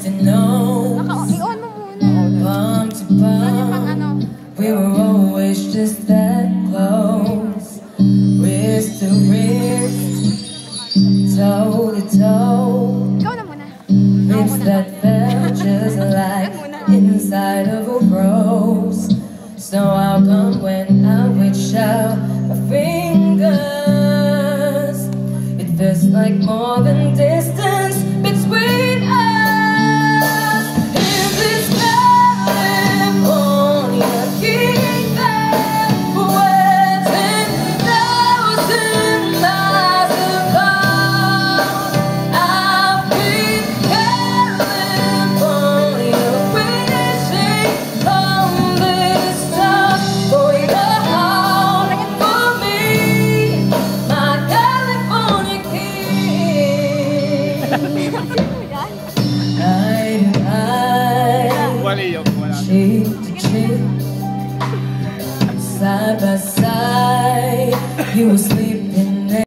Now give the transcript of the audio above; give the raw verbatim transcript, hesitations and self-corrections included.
to know, palm to palm, we were always just that close, wrist to wrist, toe to toe, lips that felt just like inside of a rose. So how come when I reach out my fingers, it feels like more than distance between us? In this California kingdom, where ten thousand miles apart, I've been California wishing on this top for your heart, for me, my California king. Eye to eye, cheek to cheek, side by side, you were